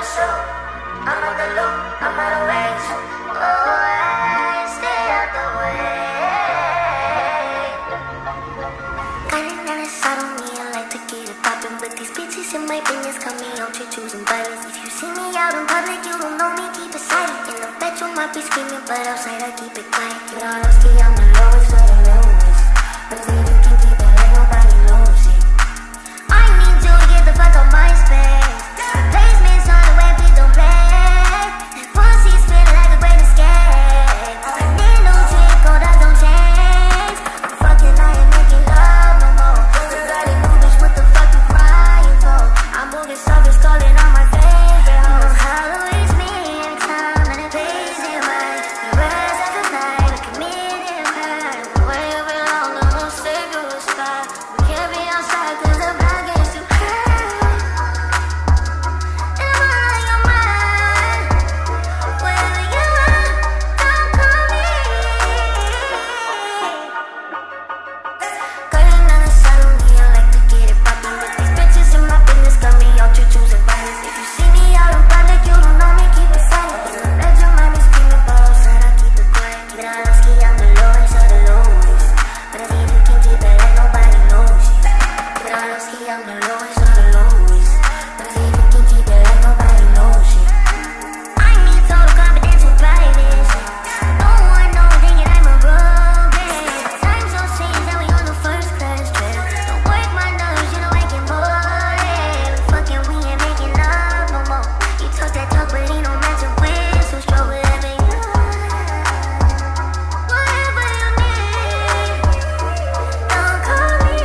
show. I'm out the loop, I'm out of range. Oh, I stay out the way. Callin on the side on me, I like to get it poppin', but these bitches in my business call me outchea, choosin violence. If you see me out in public, you don't know me, keep it silent. In the bedroom, I be screaming, but outside I keep it quiet. You know, lowski, I'm the lowest of the lowest, but if you can keep it like nobody knows it. I need you to get the fuck on my space. Replacements on the way, please don't play. Pussy's feeling like a great escape. I need no trick, or that don't change. I'm fucking, I ain't making love no more. You gotta move, bitch, what the fuck you crying for? I'm moving soft, calling on my favorite hoes. You know how to waste me every time, and it pays it right. The rest of the night, I committed a crime. We're way over long, no more cigarette spot. We can't be outside, cause the block gets too high. And I'm on your mind. Wherever you are, don't call me. Callin on the side of me, I like to get it poppin', but these bitches in my business got me outchea, choosin violence. If you see me out in public, you don't know me, keep it silent. In the bedroom, I be screaming, but outside I keep it quiet. Keep it on lowski, I'm the lowest of the lowest, but I think you can keep it like nobody knows it. Keep it on lowski, I'm the lowest of the lowest, but I think you can keep it like nobody knows it. I need total confidential privacy. No one knows, thinking I'm a robot. Time so strange that we on the first class trip. Don't work my nerves, you know I can more it. We fucking, we ain't making love no more. You talk that talk, but ain't no matching with. So strong, whatever you need. Whatever you need. Don't call me.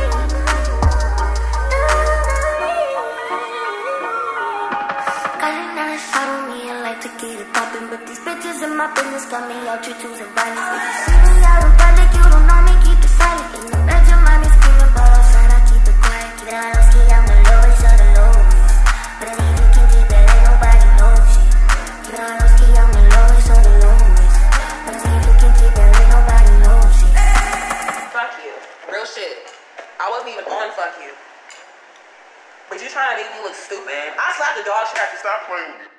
Callin on the side on me, I like to get it poppin', but these bitches in my business got me outchea, choosin violence. If you see me out in public, you don't know me, keep it silent. In the bedroom, I be screaming, but outside I keep it quiet. Keep it on lowski, I'm the lowest of the lowest, but I think you can keep it like nobody knows it. Keep it on lowski, I'm the lowest of the lowest, but I think you can keep it like nobody knows it. Fuck you. Real shit. I wasn't even on fuck you. But you trying to make me look stupid? I slapped the dog shit. Stop playing with me.